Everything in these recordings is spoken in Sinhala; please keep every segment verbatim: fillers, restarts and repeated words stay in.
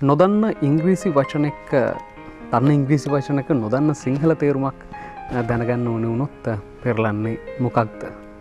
නොදන්න ඉංග්‍රීසි වචනයක දන්න ඉංග්‍රීසි වචනයක නොදන්න සිංහල තේරුමක් දැනගන්න ඕනේ වුණොත් පෙරලන්නේ මොකක්ද?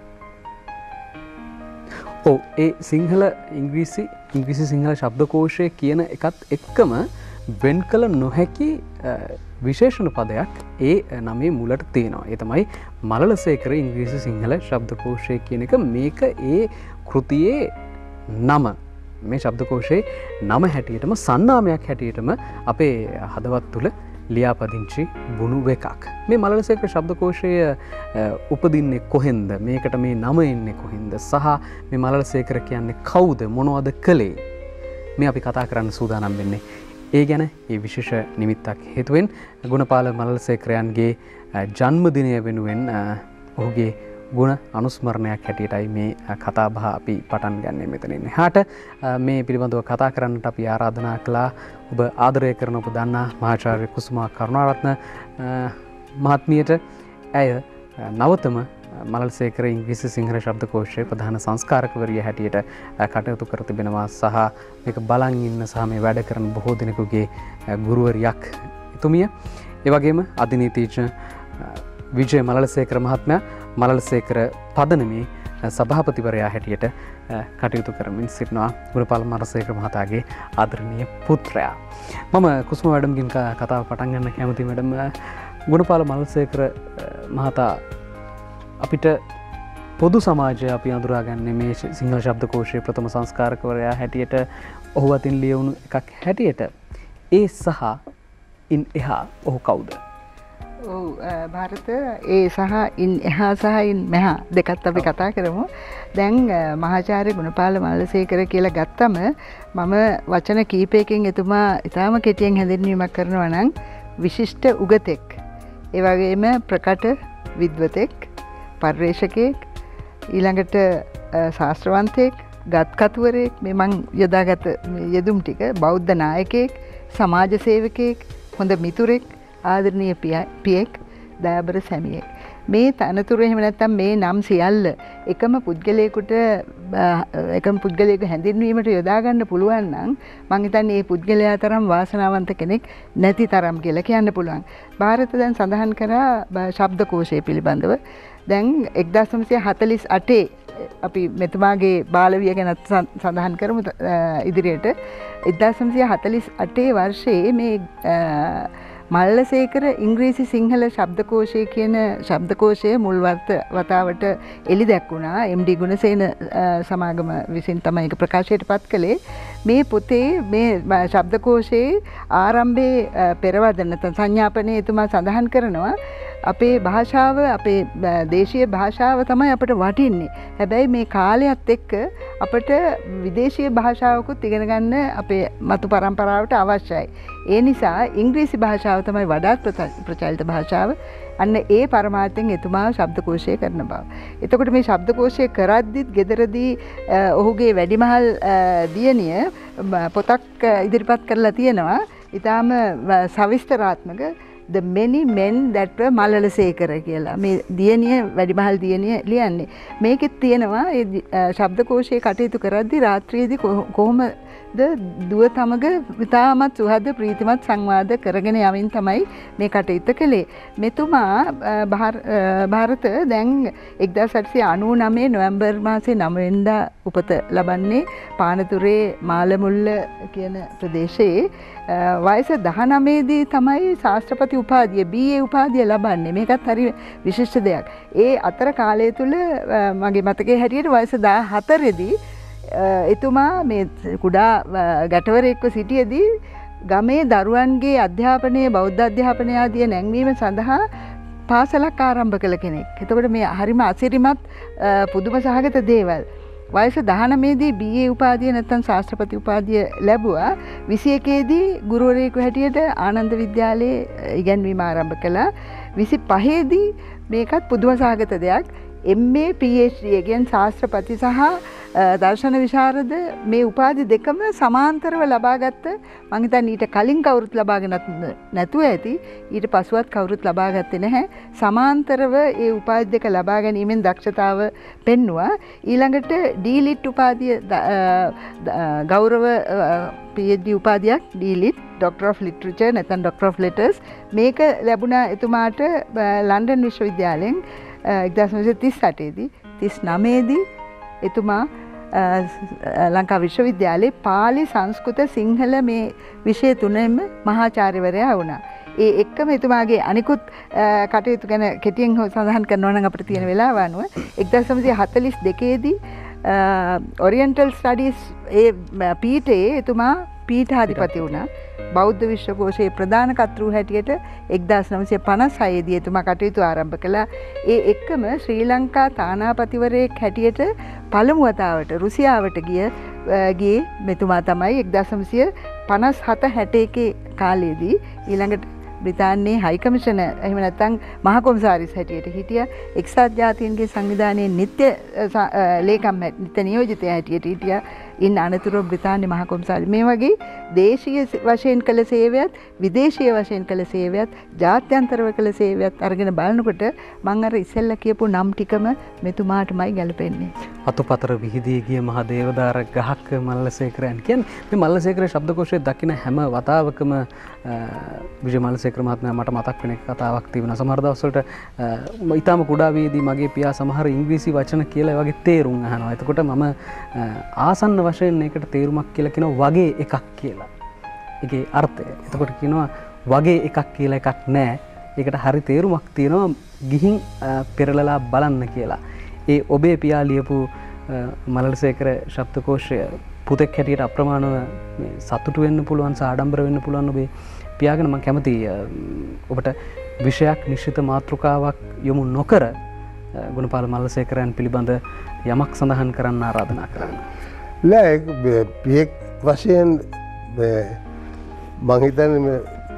ඔව් ඒ සිංහල ඉංග්‍රීසි ඉංග්‍රීසි සිංහල ශබ්දකෝෂය කියන එකත් එක්කම වෙන් කළ නොහැකි විශේෂණ පදයක් ඒ නමේ මුලට තියෙනවා. ඒ තමයි මලලසේකර ඉංග්‍රීසි සිංහල ශබ්දකෝෂය කියන එක. මේක ඒ කෘතියේ නම මේ ශබ්දකෝෂයේ නම හැටියටම සන්නාමයක් හැටියටම අපේ හදවත් තුළ ලියාපදිංචි වුණු එකක්. මේ මලලසේකර ශබ්දකෝෂය උපදින්නේ කොහෙන්ද? මේකට මේ නම එන්නේ කොහෙන්ද? සහ මේ මලලසේකර කියන්නේ කවුද? මොනවද කළේ? මේ අපි කතා කරන්න සූදානම් වෙන්නේ. ඒ ගැන ඒ විශේෂ නිමිත්තක් හේතුවෙන් ගුණපාල මලලසේකරයන්ගේ ජන්මදිනය වෙනුවෙන් ඔහුගේ ගුණ අනුස්මරණයක් හැටියටයි මේ කතා බහ අපි පටන් ගන්නේ මෙතනින් එහාට. මේ පිළිබඳව කතා කරන්නට අපි ආරාධනා කළා ඔබ ආදරය කරන ඔබ දන්නා මහාචාර්ය කුසුමා කරුණාරත්න මහත්මියට. ඇය නවතම මලලසේකර ඉංග්‍රීසි සිංහල ශබ්දකෝෂයේ ප්‍රධාන සංස්කාරකවරිය හැටියට කටයුතු කර තිබෙනවා සහ මේක බලන් ඉන්න සහ මේ වැඩ කරන බොහෝ දෙනෙකුගේ ගුරුවරියක් එතුමිය. ඒ වගේම අධිනීතිඥ විජය මලලසේකර මහත්මයා මලලසේකර පදනමේ සභාපතිවරයා හැටියට කටයුතු කරමින් සිටිනවා. ගුණපාල මලලසේකර මහතාගේ ආදරණීය පුත්‍රයා. මම කුසුම වැඩම්ගෙන් කතාව පටන් ගන්න කැමතියි මැඩම්. ගුණපාල මලලසේකර මහතා අපිට පොදු සමාජය අපි අඳුරාගන්නේ මේ සිංහල ශබ්දකෝෂයේ ප්‍රථම සංස්කාරකවරයා හැටියට ඔහු අතින් ලියවුණු එකක් හැටියට. ඒ සහ ඉන් එහා ඔහු කවුද? ඔව් ಭಾರತ ඒ සහ ඉන් එහා සහ ඉන් මෙහා දෙකත් අපි කතා කරමු. දැන් මහාචාර්ය ගුණපාල මලලසේකර කියලා ගත්තම මම වචන කීපයකින් එතුමා ඉතාම කෙටියෙන් හැඳින්වීමක් කරනවා නම් විශිෂ්ට උගතෙක්, ඒ වගේම ප්‍රකට විද්වතෙක්, පර්යේෂකයෙක්, ඊළඟට ශාස්ත්‍රවන්තයෙක්, ගත්කතුවරයෙක්, මේ මං යොදාගත යෙදුම් ටික, බෞද්ධ නායකයෙක්, සමාජ සේවකයෙක්, හොඳ මිතුරෙක්, ආදරණීය පියෙක්, දයාබර සැමියෙක්. මේ තනතුරු එහෙම නැත්නම් මේ නම් සියල්ල එකම පුද්ගලයෙකුට එකම පුද්ගලයෙකු හැඳින්වීමට යොදා ගන්න පුළුවන් නම් මං හිතන්නේ මේ පුද්ගලයා තරම් වාසනාවන්ත කෙනෙක් නැති තරම් කියලා කියන්න පුළුවන්. ಭಾರತ දැන් සඳහන් කරා ශබ්දකෝෂය පිළිබඳව. දැන් එක්දාස් නවසිය හතළිස් අටේ අපි මෙතුමාගේ බාලවිය ගැන සඳහන් කරමු ඉදිරියට. එක්දාස් නවසිය හතළිස් අටේ වර්ෂයේ මේ මලලසේකර ඉංග්‍රීසි සිංහල ශබ්දකෝෂය කියන ශබ්දකෝෂය මුල් වතාවට එළි දැක්වුණා. එම් ඩී ගුණසේන සමාගම විසින් තමයි ඒක ප්‍රකාශයට පත් කළේ. මේ පොතේ මේ ශබ්දකෝෂයේ ආරම්භයේ පෙරවදන නැත්නම් සංඥාපනයේ එතුමා සඳහන් කරනවා අපේ භාෂාව, අපේ දේශීය භාෂාව තමයි අපට වටින්නේ. හැබැයි මේ කාලයත් එක්ක අපට විදේශීය භාෂාවකුත් ඉගෙන ගන්න අපේ මතු පරම්පරාවට අවශ්‍යයි. ඒ නිසා ඉංග්‍රීසි භාෂාව තමයි වඩාත් ප්‍රචලිත භාෂාව. අන්න ඒ පරමාර්ථයෙන් එතුමා ශබ්දකෝෂය කරන බව. එතකොට මේ ශබ්දකෝෂය කරද්දිත් ගෙදරදී ඔහුගේ වැඩිමහල් දියණිය පොතක් ඉදිරිපත් කරලා තියෙනවා. ඊටාම සවිස්තරාත්මක The many men that were මලලසේකර කියලා. මේ දියණිය වැඩිමහල් දියණිය ලියන්නේ. මේකෙත් තියෙනවා ඒ ශබ්දකෝෂයේ කටයුතු කරද්දී රාත්‍රියේදී කොහොමද දුව තමග ඉතාමත් සුහද ප්‍රීතිමත් සංවාද කරගෙන යමින් තමයි මේ කටයුත්ත කළේ. මෙතුමා ಭಾರತ දැන් එක්දාස් අටසිය අනූ නවය නොවැම්බර් මාසේ නව වෙනිදා උපත ලබන්නේ පානතුරේ මාලමුල්ල කියන ප්‍රදේශයේ. වයස දහනවයේදී තමයි ශාස්ත්‍රපති උපාධිය බී ඒ උපාධිය ලබන්නේ. මේකත් හරි විශිෂ්ට දෙයක්. ඒ අතර කාලය තුල මගේ මතකයේ හැටියට වයස දහහතරේදී එතුමා මේ කුඩා ගැටවරයෙක්ව සිටියේදී ගමේ දරුවන්ගේ අධ්‍යාපනය, බෞද්ධ අධ්‍යාපනය ආදිය නැංවීම සඳහා පාසලක් ආරම්භ කළ කෙනෙක්. එතකොට මේ හරිම අසිරිමත් පුදුම සහගත දේවල්. වයස දහනවයේදී බී ඒ උපාධිය නැත්නම් ශාස්ත්‍රපති උපාධිය ලැබුවා. විසි එකේදී ගුරුවරයෙකු හැටියට ආනන්ද විද්‍යාලයේ ඉගැන්වීම ආරම්භ කළා. විසි පහේදී මේකත් පුදුම සහගත දෙයක්. එම් ඒ පී එච් ඩී කියන්නේ ශාස්ත්‍රපති සහ දර්ශන විශාරද මේ උපාධි දෙකම සමාන්තරව ලබාගත්ත මං හිතන්නේ ඊට කලින් කවුරුත් ලබාගෙන නැතුව ඇති ඊට පසුවත් කවුරුත් ලබා ගත්තේ නැහැ සමාන්තරව ඒ උපාධි දෙක ලබා ගැනීමෙන් දක්ෂතාව පෙන්නවා ඊළඟට ඩීලිට් උපාධිය ගෞරව PhD උපාධියක් ඩීලිට් Doctor of Literature නැත්නම් Doctor of Letters මේක ලැබුණා එතුමාට ලන්ඩන් විශ්වවිද්‍යාලයෙන් එක්දාස් නවසිය තිස් අටේ දී තිස් නවය දී එතුමා ලංකා විශ්වවිද්‍යාලයේ පාලි සංස්කෘත සිංහල මේ විෂය තුනෙම මහාචාර්යවරයා වුණා. ඒ එක්කම එතුමාගේ අනිකුත් කටයුතු ගැන කෙටියෙන් සඳහන් කරනවා නම් අපිට තියෙන වෙලාව අනුව එක්දාස් නවසිය හතළිස් දෙකේ දී ඔරියන්ටල් ස්ටඩීස් ඒ පීඨයේ එතුමා පීඨාධිපති වුණා. බෞද්ධ විශ්වකෝෂයේ ප්‍රධාන කර්තෘ හැටියට එක්දාස් නවසිය පනස් හය දී එතුමා කටයුතු ආරම්භ කළා. ඒ එක්කම ශ්‍රී ලංකා තානාපතිවරයෙක් හැටියට පළමු වතාවට රුසියාවට ගිය ගියේ මෙතුමා තමයි එක්දාස් නවසිය පනස් හත හැට එකේ කාලයේදී ඊළඟට බ්‍රිතාන්‍යයේ හයි කමිෂන එහෙම නැත්නම් මහ කොමසාරිස් හැටියට හිටියා. එක්සත් ජාතීන්ගේ සංවිධානයේ නිත්‍ය ලේකම් නිත්‍ය නියෝජිතයා හැටියට හිටියා. ඉන් අනතුරුව බ්‍රිතාන්‍ය මහ කොමසාරිස් මේ වගේ දේශීය වශයෙන් කළ සේවයත් විදේශීය වශයෙන් කළ සේවයත් ජාත්‍යන්තරව කළ සේවයත් අරගෙන බලනකොට මම අර ඉස්සෙල්ලා කියපු නම් ටිකම මෙතුමාටමයි ගැලපෙන්නේ. අතුපතර විහිදී ගිය මහ දේවදාර ගහක් මල්ලසේකරයන් කියන්නේ මේ මල්ලසේකර ශබ්දකෝෂයේ දකින්න හැම වතාවකම විජය මල්ලසේකර මහත්මයා මට මතක් වෙන කතාවක් තිබුණා. සමහර දවස්වලට ඊටම කුඩා වේදී මගේ පියා සමහර ඉංග්‍රීසි වචන කියලා වගේ තේරුම් අහනවා. එතකොට මම ආසන්න වශයෙන් ඒකට තේරුමක් කියලා කියනවා වගේ එකක් කියලා. ඒකේ අර්ථය. එතකොට කියනවා වගේ එකක් කියලා එකක් නැහැ. ඒකට හරි තේරුමක් තියෙනවා ගිහින් පෙරලලා බලන්න කියලා. ඒ ඔබේ පියා ලියපු මල්ලසේකර ශබ්දකෝෂය පුතෙක් හැටියට අප්‍රමාණව සතුටු වෙන්න පුළුවන් සාඩම්බර වෙන්න පුළුවන් ඔබේ පියාගෙන මම කැමතියි ඔබට විෂයක් නිශ්චිත මාතෘකාවක් යොමු නොකර ගුණපාල මල්ලසේකරයන් පිළිබඳ යමක් සඳහන් කරන්න ආරාධනා කරන්න. නෑ පියෙක් වශයෙන් මං හිතන්නේ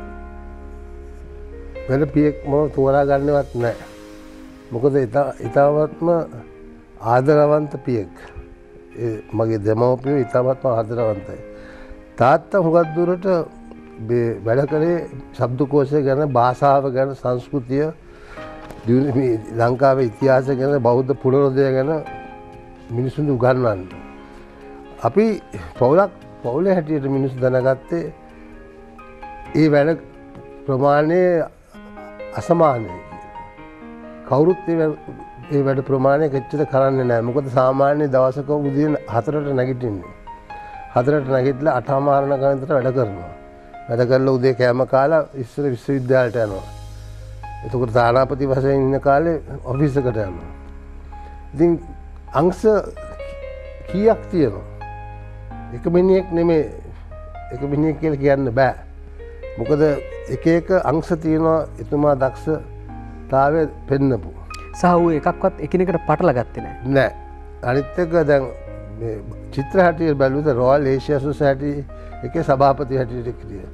වෙන පියෙක් මම තෝරා ගන්නවත් නෑ. මොකද ඉතාමත්ම ආදරවන්ත පියෙක්. මගේ දෙමව්පියෝ ඉතාමත්ම ආදරවන්තයි. තාත්තා හුඟක් දුරට වැඩ කළේ ශබ්දකෝෂය ගැන භාෂාව ගැන සංස්කෘතිය ලංකාවේ ඉතිහාසය ගැන බෞද්ධ පුරෝධය ගැන මිනිසුන්ට උගන්වන්න. අපි පවුලක් පවුලේ හැටියට මිනිස්සු දැනගත්තේ ඒ වැඩ ප්‍රමාණය අසමානයි. කවුරුත් ඒ වැඩ ප්‍රමාණය කෙච්චර කරන්නේ නැහැ. මොකද සාමාන්‍ය දවසක උදේ හතරට නැගිටින්නේ. හතරට නැගිටලා අටමාරණ ගණන්ට වැඩ කරනවා. වැඩ කරලා උදේ කෑම කාලා ඉස්සර විශ්වවිද්‍යාලයට යනවා. එතකොට තානාපති වශයෙන් ඉන්න කාලේ ඔෆිස් එකට යනවා. ඉතින් අංශ කීයක් තියෙනවා? එක මිනිහෙක් නෙමෙයි එක මිනිහෙක් කියලා කියන්න බෑ. මොකද එක එක අංශ තියෙනවා එතුමා දක්ෂතාවය පෙන්නපු. සහ ඌ එකක්වත් එකිනෙකට පටලලා ගත්තේ නැහැ. නෑ. අනිත් එක දැන් මේ චිත්‍ර හැටියට බැලුවද රොයල් ඒෂියා සොසයිටි එකේ සභාපති හැටියට හිටියා.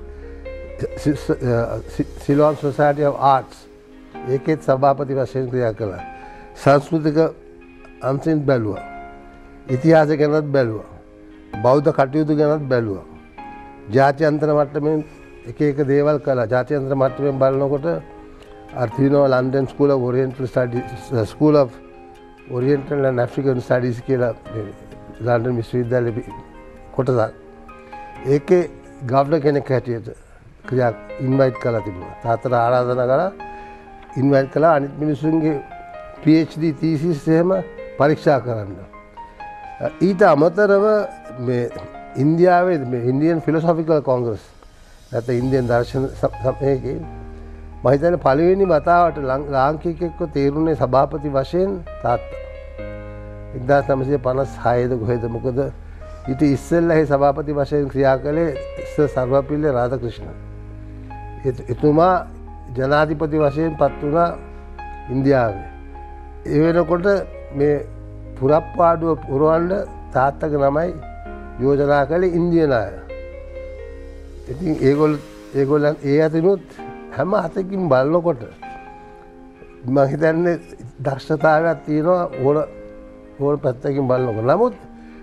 සිලෝන් සොසයිටි ඔෆ් ආර්ට්ස් ඒකෙත් සභාපති වශයෙන් ක්‍රියා කළා. සංස්කෘතික අංශෙන් බැලුවා. ඉතිහාසය ගැනත් බැලුවා. බෞද්ධ කටයුතු ගැනත් බැලුවා. ජාත්‍යන්තර මට්ටමින් එක එක දේවල් කළා. ජාත්‍යන්තර මට්ටමින් බලනකොට අර්ථිනෝ London School of Oriental Studies School of Oriental and African Studies කියලා ලන්ඩන් විශ්වවිද්‍යාලයේ කොටසක්. ඒකේ ගවර්නර් කෙනෙක් හැටියට ක්‍රියා ඉන්වයිට් කළා තිබුණා. තාත්තට ආරාධනා කළා ඉන්වයිට් කළා අනිත් මිනිස්සුන්ගේ PhD thesis එහෙම පරීක්ෂා කරන්න. ඊට අමතරව මේ ඉන්දියාවේ මේ ඉන්දියන් ෆිලොසොෆිකල් කොංග්‍රස් නැත්නම් ඉන්දියන් දර්ශන සමයේදී මම හිතන්නේ පළවෙනි වතාවට ලාංකිකයෙක්ව තේරුනේ සභාපති වශයෙන් තාත්තා. එක්දාස් නවසිය පනස් හය ද කොහෙද මොකද ඊට ඉස්සෙල්ලා ඒ සභාපති වශයෙන් ක්‍රියා කළේ සර් සර්වපල්ලි රාධාක්‍රිෂ්ණන්. එතුමා ජනාධිපති වශයෙන් පත් වුණා ඉන්දියාවේ. ඒ වෙනකොට මේ පුරප්පාඩුව පුරවන්න තාත්තගේ ළමයි යෝජනා කළේ ඉන්දියානු අය. ඉතින් ඒගොල්ලෝ ඒගොල්ලන් ඒ අතිනුත් හැම අතකින් බලනකොට මම හිතන්නේ දක්ෂතාවයක් තියෙනවා ඕන ඕන පැත්තකින් බලනකොට. නමුත්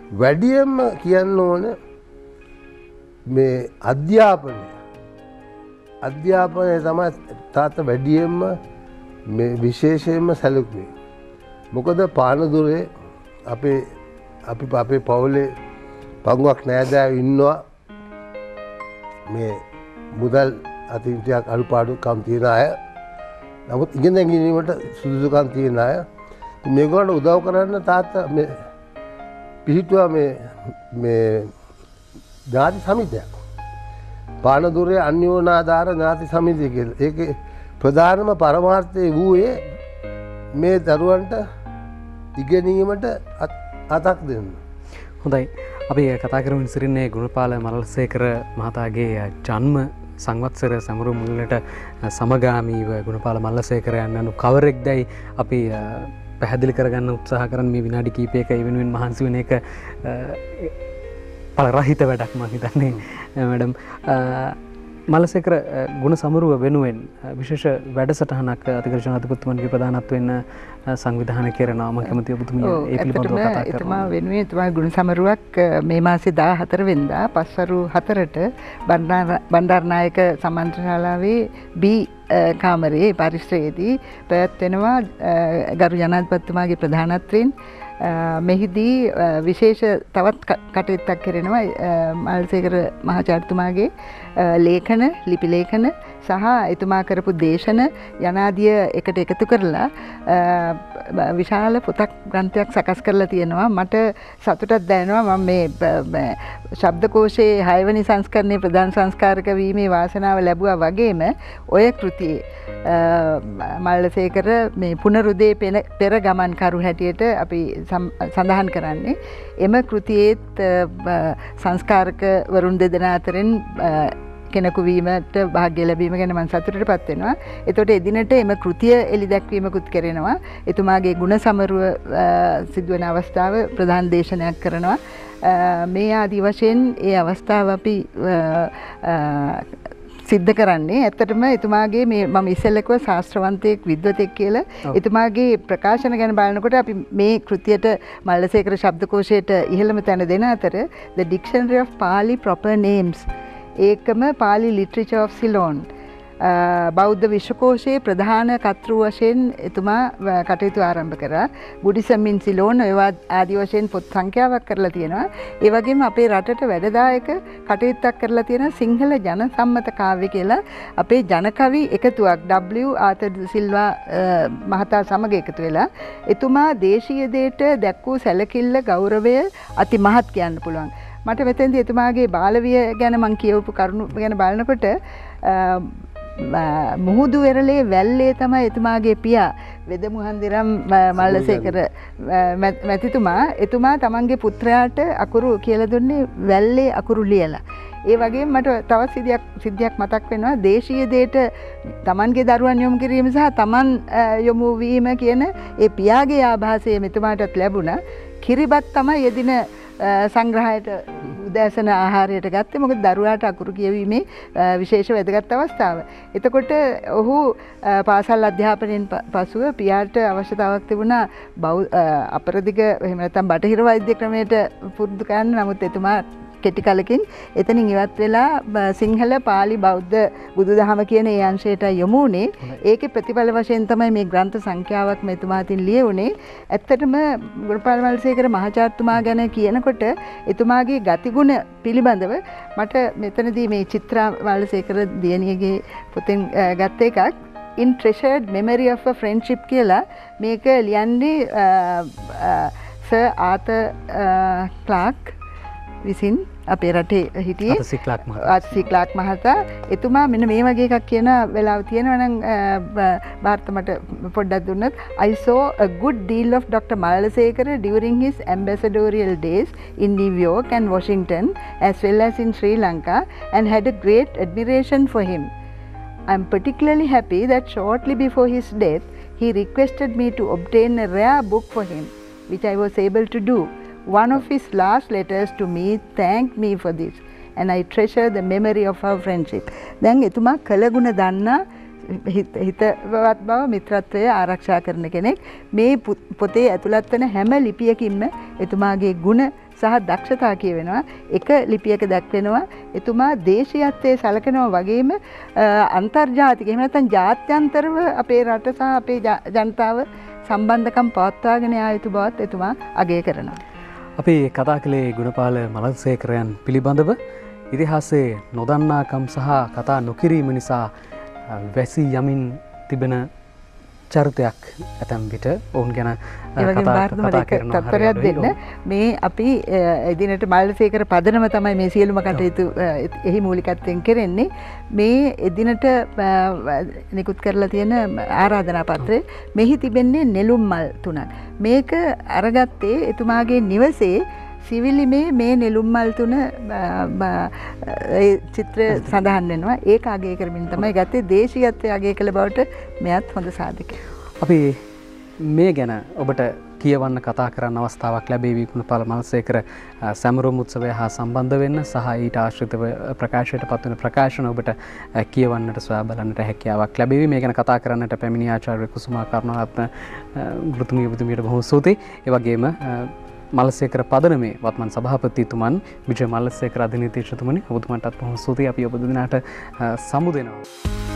වැඩියෙන්ම කියන්න ඕන මේ අධ්‍යාපනය අධ්‍යාපනය තමයි තාත්තා වැඩියෙන්ම මේ විශේෂයෙන්ම සැලකුවේ. මොකද පානදුරේ අපේ අපි අපේ පවුලේ පංගුවක් නෑදෑයෝ ඉන්නවා මේ මුදල් අතින් ටිකක් අඩුපාඩුකම් තියෙන අය. නමුත් ඉගෙන ගැනීමට සුදුසුකම් තියෙන අය. මේගොල්ලන්ට උදව් කරන්න තාත්තා මේ පිහිටුවා මේ මේ ඥාති සමිතියක්. පානදුරේ අන්‍යෝනාධාර ඥාති සමිතිය කියලා. ඒකේ ප්‍රධානම පරමාර්ථය වූයේ මේ දරුවන්ට ඉගෙනීමට අතක් දෙන්න. හොඳයි. අපි කතා කරමින් සිටින්නේ ගුණපාල මල්ලසේකර මහතාගේ ජන්ම සංවත්සර සමරු මුල්ලට සමගාමීව ගුණපාල මල්ලසේකර යන්නු කවරෙක් දැයි අපි පැහැදිලි කරගන්න උත්සාහ කරන මේ විනාඩි කීපයක ඒ වෙනුවෙන් මහන්සි වෙන එක පළ රහිත වැඩක් මම හිතන්නේ මැඩම්. මල්ලසේකර ගුණ සමරුව වෙනුවෙන් විශේෂ වැඩසටහනක් අතිගර්ෂණ අධිපතිතුමන්ගේ ප්‍රධානත්වයෙන් සංවිධානය කරනවා. මම කැමතියි ඔබතුමිය ඒ පිළිබඳව කතා කරන්න. එතුමා වෙනුවෙන් එතුමා ගුණ සමරුවක් මේ මාසේ දාහතර වෙනිදා පස්වරු හතරට බණ්ඩාරනායක සම්මන්ත්‍රණශාලාවේ බී කාමරේ පරිශ්‍රයේදී පැවැත්වෙනවා. ගරු ජනාධිපතිතුමාගේ ප්‍රධානත්වයෙන් මෙහිදී විශේෂ තවත් කටයුත්තක් කරනවා. මල්ලසේකර මහාචාර්යතුමාගේ ලේඛන ලිපි ලේඛන සහ එතුමා කරපු දේශන යනාදිය එකට එකතු කරලා විශාල පොතක් ග්‍රන්ථයක් සකස් කරලා තියෙනවා. මට සතුටක් දැනෙනවා මම මේ ශබ්දකෝෂයේ හයවැනි සංස්කරණයේ ප්‍රධාන සංස්කාරක වීමේ වාසනාව ලැබුවා වගේම ඔය කෘතියේ මල්ලසේකර මේ පුනරුදේ පෙර ගමන් කරු හැටියට අපි සඳහන් කරන්නේ. එම කෘතියේත් සංස්කාරක වරුන් දෙදෙනා අතරින් කෙනෙකු වීමට භාග්‍ය ලැබීම ගැන මම සතුටටපත් වෙනවා. එතකොට එදිනට එම කෘතිය එලි දැක්වීමකුත් කරනවා. එතුමාගේ ගුණ සමරුව සිදුවන අවස්ථාව ප්‍රධාන දේශනයක් කරනවා. මේ ආදි වශයෙන් ඒ අවස්ථාව අපි සිද්ධ කරන්නේ ඇත්තටම එතුමාගේ මේ මම ඉස්සෙල්ලකව ශාස්ත්‍රවන්තයෙක් විද්වතෙක් කියලා එතුමාගේ ප්‍රකාශන ගැන බලනකොට අපි මේ කෘතියට මල්ලසේකර ශබ්දකෝෂයට ඉහළම තැන දෙන අතර The Dictionary of Pali Proper Names ඒකම පාලි ලිටරේචර් of Ceylon බෞද්ධ විශ්වකෝෂයේ ප්‍රධාන කර්තෘ වශයෙන් එතුමා කටයුතු ආරම්භ කරා. බුද්දිසම් ඉන් සිලෝන් ඒවා ආදි වශයෙන් පොත් සංඛ්‍යාවක් කරලා තියෙනවා. ඒ වගේම අපේ රටට වැඩදායක කටයුත්තක් කරලා තියෙන සිංහල ජන සම්මත කාව්‍ය කියලා අපේ ජනකවි එකතුවක් ඩබ්ලිව් ආතර් සිල්වා මහතා සමග එකතු වෙලා එතුමා දේශීය දේට දැක්වූ සැලකිල්ල ගෞරවය අති මහත් කියන්න පුළුවන්. මට මෙතෙන්දී එතුමාගේ බාලවිය ගැන මම කියවපු කරුණු ගැන බලනකොට මුහුදු වෙරළේ වැල්ලේ තමයි එතුමාගේ පියා වෙදමුහන්දිරම් මල්ලසේකර මැතිතුමා එතුමා තමන්ගේ පුත්‍රයාට අකුරු කියලා දුන්නේ වැල්ලේ අකුරු ලියලා. ඒ වගේම මට තවත් සිද්ධියක් සිද්ධියක් මතක් වෙනවා දේශීය දේට තමන්ගේ දරුවන් යොමු කිරීම සහ තමන් යොමු වීම කියන ඒ පියාගේ ආభాසය මෙතුමාටත් ලැබුණා. කිරිබත් තමයි එදින සංග්‍රහයට උදෑසන ආහාරයට ගත්තේ. මොකද දරුවාට අකුරු කියවීමේ විශේෂ වැදගත් අවස්ථාව. එතකොට ඔහු පාසල් අධ්‍යාපනයෙන් පසුව පියාට අවශ්‍යතාවක් තිබුණා අපරදිග එහෙම නැත්නම් බටහිර වෛද්‍ය ක්‍රමයට පුරුදු කරන්න. නමුත් එතුමා කෙටි කලකින් එතනින් ඉවත් වෙලා සිංහල පාලි බෞද්ධ බුදුදහම කියන ඒ අංශයට යොමු වුණේ. ඒකේ ප්‍රතිඵල වශයෙන් තමයි මේ ග්‍රන්ථ සංඛ්‍යාවක් මෙතුමා අතින් ලියුනේ. ඇත්තටම ගුණපාල මල්ලසේකර මහාචාර්යතුමා ගැන කියනකොට එතුමාගේ ගතිගුණ පිළිබඳව මට මෙතනදී මේ චිත්‍රා මල්ලසේකර දියණියගේ පොතෙන් ගත්ත එකක් In Treasured Memory of a Friendship කියලා මේක ලියන්නේ සර් ආතර් ක්ලාක් විසින් අපේ රටේ හිටියේ ආර්.සී. ක්ලාක් මහතා. එතුමා මෙන්න මේ වගේ එකක් කියන වෙලාව තියෙනවා නම් ಭಾರತ මට පොඩ්ඩක් දුන්නත් I saw a good deal of Doctor Mallasekara during his ambassadorial days in New York and Washington as well as in Sri Lanka and had a great admiration for him. I am particularly happy that shortly before his death he requested me to obtain a rare book for him which I was able to do. One of his last letters to me thanked me for this and I treasure the memory of our friendship. දැන් එතුමා කළගුණ දන්නා හිතවත් බව මිත්‍රත්වය ආරක්ෂා කරන කෙනෙක්. මේ පොතේ ඇතුළත් වෙන හැම ලිපියකින්ම එතුමාගේ ගුණ සහ දක්ෂතා කියවෙනවා. එක ලිපියක දැක්වෙනවා එතුමා දේශීයත්වයේ සැලකෙනවා වගේම අන්තර්ජාතික එහෙම නැත්නම් ජාත්‍යන්තරව අපේ රට සහ අපේ ජනතාව සම්බන්ධකම් පවත්වාගෙන යා යුතු බවත් එතුමා අගය කරනවා. අපි කතා කළේ ගුණපාල මලසේකරයන් පිළිබඳව ඉතිහාසයේ නොදන්නාකම් සහ කතා නොකිරීම නිසා වැසී යමින් තිබෙන චරිතයක් ඇතැම් විට ඔවුන් ගැන කතා කරන තත්පරයක් දෙන්න මේ අපි එදිනට මල්සේකර පදනම තමයි මේ සියලුම කටයුතු එහි මූලිකත්වයෙන් කෙරෙන්නේ මේ එදිනට නිකුත් කරලා තියෙන ආරාධනා පත්‍රය මෙහි තිබෙන්නේ නෙළුම් මල් තුනක් මේක අරගත්තේ එතුමාගේ නිවසේ සිවිලිමේ මේ නෙළුම් මල් තුන චිත්‍ර සඳහන් වෙනවා ඒක අගය කරමින් තමයි ගත්තේ දේශීයත්වය අගය කළ බවට මෙයත් හොඳ සාධකයක්. අපි මේ ගැන ඔබට කියවන්න කතා කරන්න අවස්ථාවක් ලැබේවි ගුණපාල මලසේකර සැමරුම් උත්සවය හා සම්බන්ධ වෙන්න සහ ඊට ආශ්‍රිතව ප්‍රකාශයට පත්වන ප්‍රකාශන ඔබට කියවන්නට සොයා බලන්නට හැකියාවක් ලැබේවි. මේ ගැන කතා කරන්නට පැමිණි ආචාර්ය කුසුමා කරුණාරත්න ගුරුතුමිය ඔබතුමියට බොහොම ස්තුතියි. ඒ වගේම මලසේකර පදනමේ වත්මන් සභාපතිතුමන් විජය මලසේකර අධිනීතිඥතුමනි ඔබතුමන්ටත් බොහොම ස්තුතියි. අපි ඔබ දෙදෙනාට සමු දෙනවා.